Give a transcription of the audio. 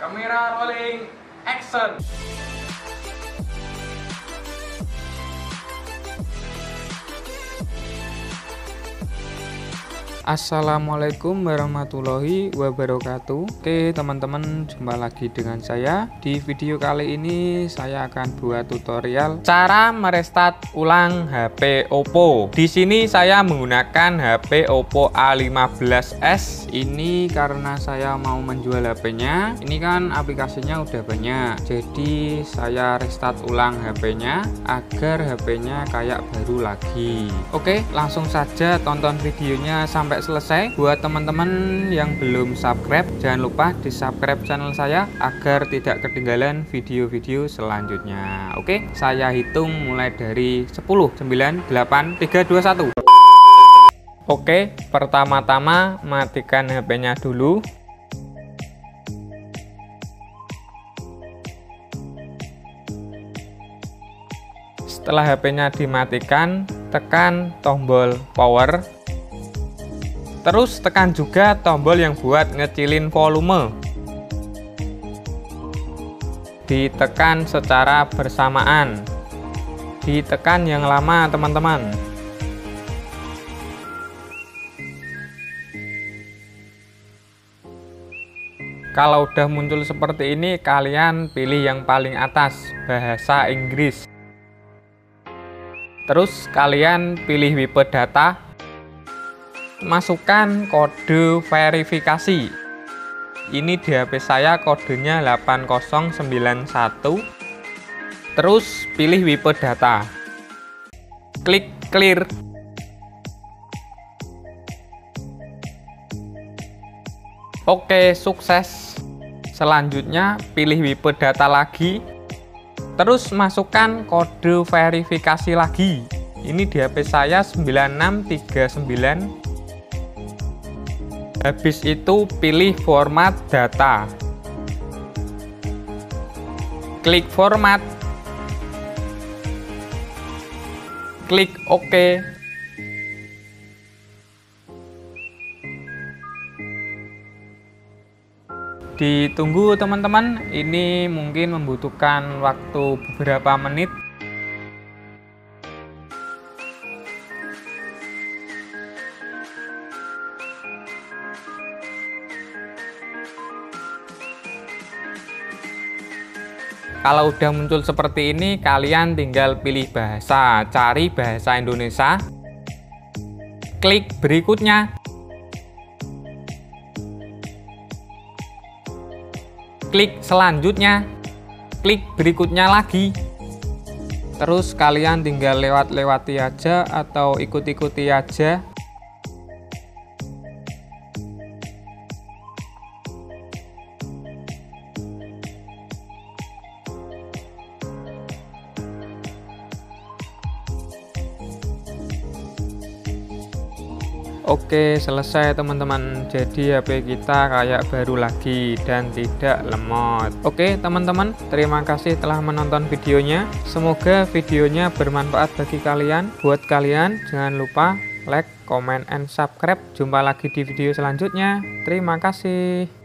Kamera rolling, action. Assalamualaikum warahmatullahi wabarakatuh. Oke teman-teman, jumpa lagi dengan saya. Di video kali ini saya akan buat tutorial cara merestart ulang HP Oppo. Di sini saya menggunakan HP Oppo A15s. Ini karena saya mau menjual HP-nya. Ini kan aplikasinya udah banyak. Jadi saya restart ulang HP-nya agar HP-nya kayak baru lagi. Oke, langsung saja tonton videonya sampai selesai. Buat teman-teman yang belum subscribe, jangan lupa di subscribe channel saya agar tidak ketinggalan video-video selanjutnya. Oke, saya hitung mulai dari 10, 9, 8, 3, 2, 1. Oke, pertama-tama matikan HP-nya dulu. Setelah HP-nya dimatikan, tekan tombol power. Terus tekan juga tombol yang buat ngecilin volume. Ditekan secara bersamaan. Ditekan yang lama, teman-teman. Kalau udah muncul seperti ini, kalian pilih yang paling atas, bahasa Inggris. Terus kalian pilih wipe data. Masukkan kode verifikasi. Ini di HP saya kodenya 8091. Terus pilih wipe data. Klik clear. Oke, sukses. Selanjutnya pilih wipe data lagi. Terus masukkan kode verifikasi lagi. Ini di HP saya 9639. Habis itu pilih format data. Klik format. Klik OK. Ditunggu teman-teman, ini mungkin membutuhkan waktu beberapa menit. Kalau udah muncul seperti ini, kalian tinggal pilih bahasa, cari bahasa Indonesia. Klik berikutnya. Klik selanjutnya. Klik berikutnya lagi. Terus kalian tinggal lewati aja atau ikuti aja. Oke, selesai teman-teman. Jadi HP kita kayak baru lagi dan tidak lemot. Oke teman-teman, terima kasih telah menonton videonya. Semoga videonya bermanfaat bagi kalian. Buat kalian, jangan lupa like, comment, and subscribe. Jumpa lagi di video selanjutnya. Terima kasih.